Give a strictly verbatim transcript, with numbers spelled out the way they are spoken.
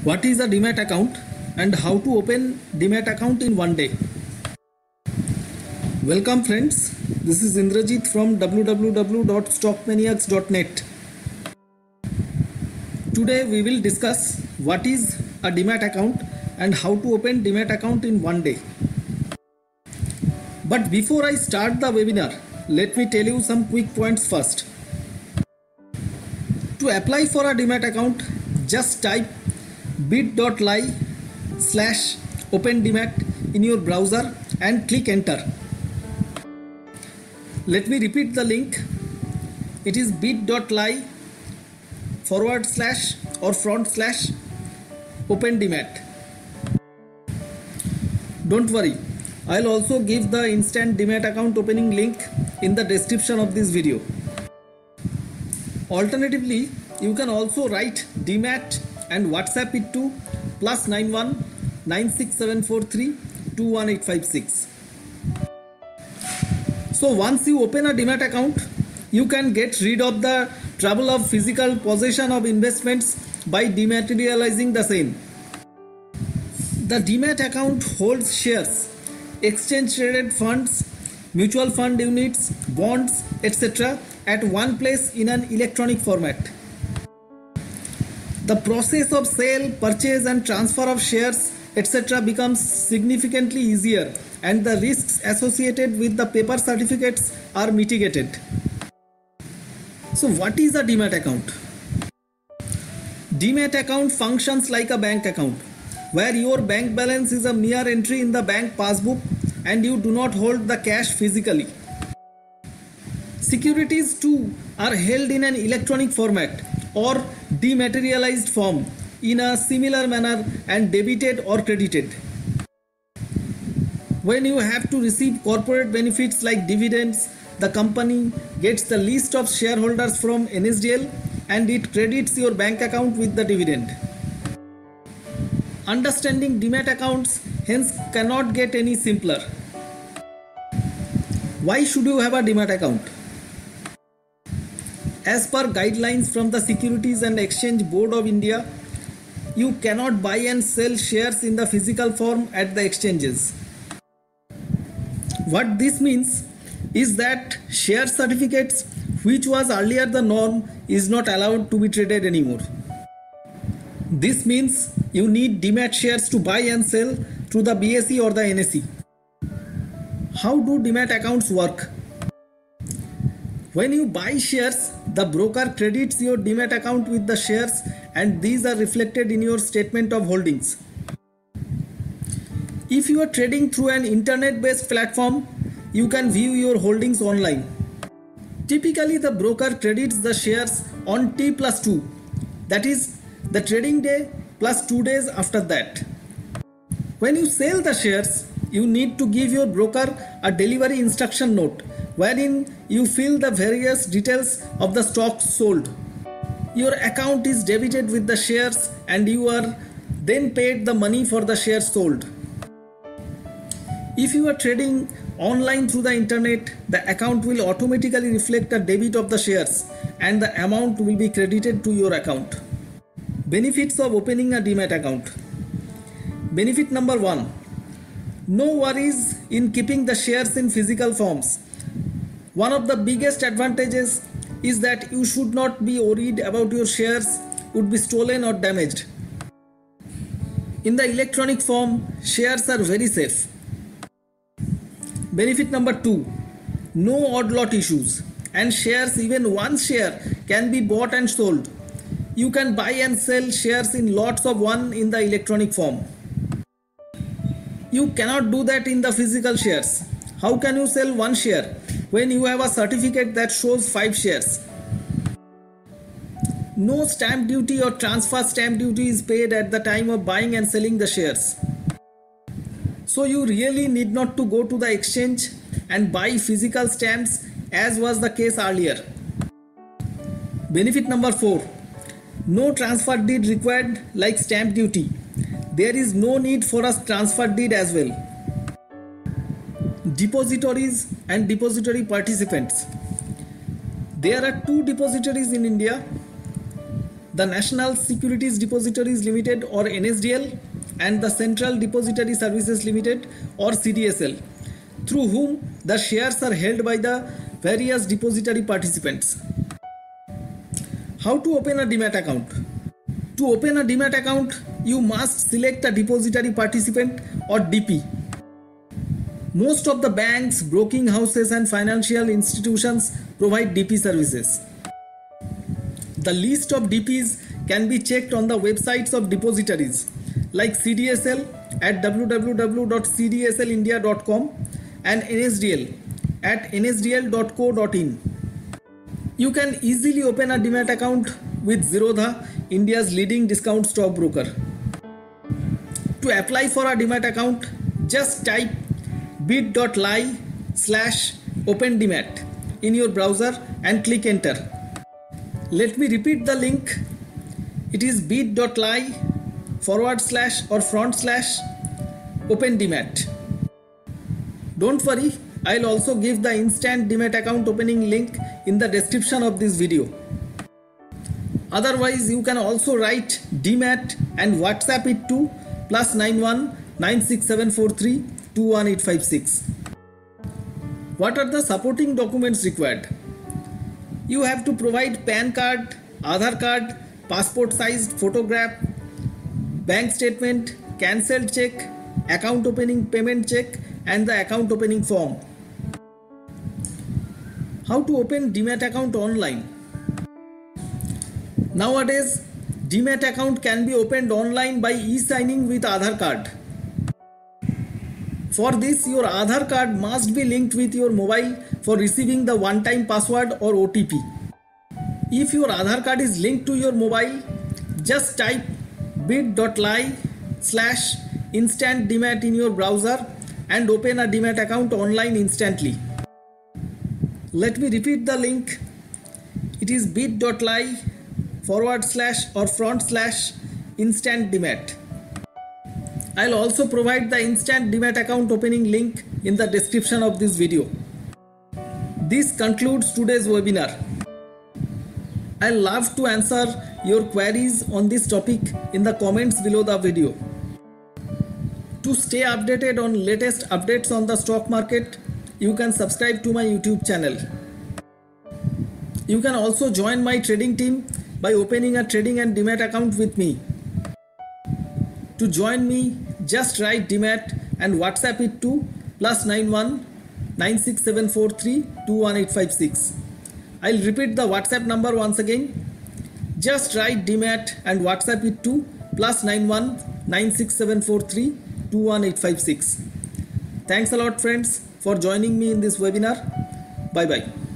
What is a Demat account and how to open Demat account in one day? Welcome friends, this is Indrajit from w w w dot stock maniacs dot net. Today we will discuss what is a Demat account and how to open Demat account in one day. But before I start the webinar, let me tell you some quick points first. To apply for a Demat account, just type bit.ly slash open demat in your browser and click enter. Let me repeat the link. It is bit.ly forward slash or front slash open demat. Don't worry, I'll also give the instant Demat account opening link in the description of this video. Alternatively, you can also write Demat and WhatsApp it to plus nine one nine six seven four three two one eight five six. So once you open a Demat account, you can get rid of the trouble of physical possession of investments by dematerializing the same. The Demat account holds shares, exchange traded funds, mutual fund units, bonds, et cetera at one place in an electronic format. The process of sale, purchase and transfer of shares, et cetera becomes significantly easier and the risks associated with the paper certificates are mitigated. So what is a Demat account? Demat account functions like a bank account, where your bank balance is a mere entry in the bank passbook and you do not hold the cash physically. Securities too are held in an electronic format or dematerialized form in a similar manner and debited or credited. When you have to receive corporate benefits like dividends, the company gets the list of shareholders from N S D L and it credits your bank account with the dividend. Understanding Demat accounts hence cannot get any simpler. Why should you have a Demat account? As per guidelines from the Securities and Exchange Board of India, you cannot buy and sell shares in the physical form at the exchanges. What this means is that share certificates, which was earlier the norm, is not allowed to be traded anymore. This means you need Demat shares to buy and sell through the B S E or the N S E. How do Demat accounts work? When you buy shares, the broker credits your Demat account with the shares and these are reflected in your statement of holdings. If you are trading through an internet-based platform, you can view your holdings online. Typically, the broker credits the shares on T plus two, that is, the trading day plus two days after that. When you sell the shares, you need to give your broker a delivery instruction note wherein you fill the various details of the stocks sold. Your account is debited with the shares and you are then paid the money for the shares sold. If you are trading online through the internet, the account will automatically reflect a debit of the shares and the amount will be credited to your account. Benefits of opening a Demat account. Benefit number one. No worries in keeping the shares in physical forms. One of the biggest advantages is that you should not be worried about your shares would be stolen or damaged. In the electronic form, shares are very safe. Benefit number two. No odd lot issues and shares, even one share, can be bought and sold. You can buy and sell shares in lots of one in the electronic form. You cannot do that in the physical shares. How can you sell one share when you have a certificate that shows five shares? No stamp duty or transfer stamp duty is paid at the time of buying and selling the shares. So you really need not to go to the exchange and buy physical stamps as was the case earlier. Benefit number four. No transfer deed required like stamp duty. There is no need for a transfer deed as well. Depositories and depository participants. There are two depositories in India. the National Securities Depositories Limited or N S D L and the Central Depository Services Limited or C D S L, through whom the shares are held by the various depository participants. How to open a Demat account? To open a Demat account, you must select a depository participant or D P. Most of the banks, broking houses and financial institutions provide D P services. The list of D Ps can be checked on the websites of depositories like C D S L at w w w dot c d s l india dot com and N S D L at n s d l dot co dot in. You can easily open a Demat account with Zerodha, India's leading discount stockbroker. To apply for a Demat account, just type bit.ly slash open demat in your browser and click enter. Let me repeat the link. It is bit.ly forward slash or front slash open demat. Don't worry, I'll also give the instant Demat account opening link in the description of this video. Otherwise, you can also write Demat and WhatsApp it to plus nine one nine six seven four three two one eight five six. What are the supporting documents required? You have to provide PAN card, Aadhaar card, passport sized photograph, bank statement, cancelled check, account opening payment check and the account opening form. How to open Demat account online? Nowadays, Demat account can be opened online by e-signing with Aadhaar card. For this, your Aadhaar card must be linked with your mobile for receiving the one-time password or O T P. If your Aadhaar card is linked to your mobile, just type bit.ly slash instant Demat in your browser and open a Demat account online instantly. Let me repeat the link. It is bit.ly forward slash or front slash instant Demat. I'll also provide the instant Demat account opening link in the description of this video. This concludes today's webinar. I love to answer your queries on this topic in the comments below the video. To stay updated on latest updates on the stock market, you can subscribe to my YouTube channel. You can also join my trading team by opening a trading and Demat account with me. To join me, just write Demat and WhatsApp it to plus nine one nine six seven four three two one eight five six. I'll repeat the WhatsApp number once again. Just write Demat and WhatsApp it to plus nine one nine six seven four three two one eight five six. Thanks a lot friends for joining me in this webinar. Bye bye.